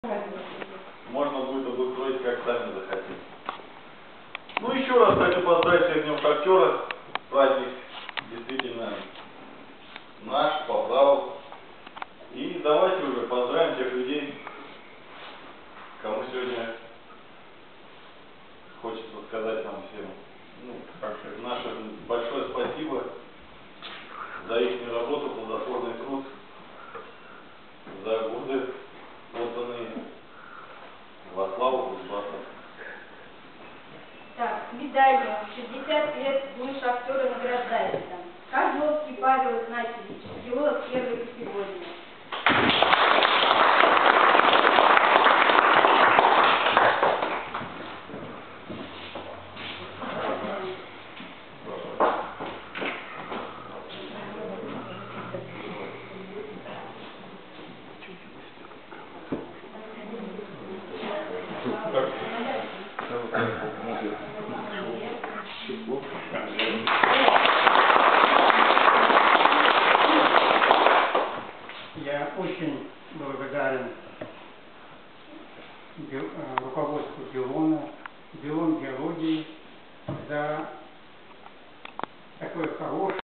Можно будет обустроить, как сами захотим. Ну, еще раз хочу поздравить всех Днем Шахтера. Праздник действительно наш, по праву. И давайте уже поздравим тех людей, кому сегодня хочется сказать нам всем, наше большое спасибо за их работу, плодотворный труд, за годы, отданные во славу государства. Так, медалью 60 лет Дню Шахтера награждается Козловский Павел Игнатьевич, геолог первой категории. Я очень благодарен руководству Белон Геологии за такое хорошее